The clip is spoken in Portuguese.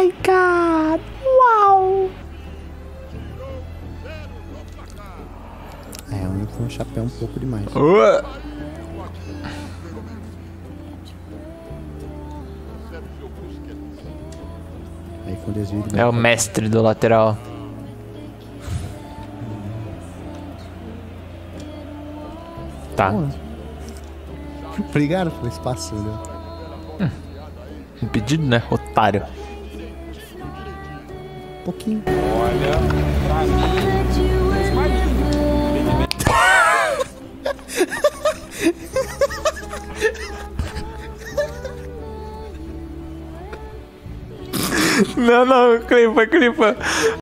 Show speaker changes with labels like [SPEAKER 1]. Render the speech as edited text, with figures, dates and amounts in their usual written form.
[SPEAKER 1] my god! Uau! É, o único foi um chapéu um pouco demais. Aí com desvio de...
[SPEAKER 2] É o mestre do lateral. Tá.
[SPEAKER 1] Obrigado pelo espaço, né?
[SPEAKER 2] Impedido, né? Otário.
[SPEAKER 1] Um pouquinho.
[SPEAKER 3] Olha, pra mim.
[SPEAKER 2] Não, clipa.